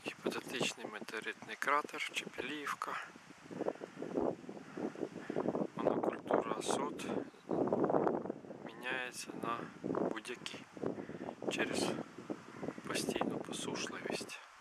Гіпотетичний метеоритний кратер Чепеліївка. Монокультура сот міняється на будь-які через постійну посушливість.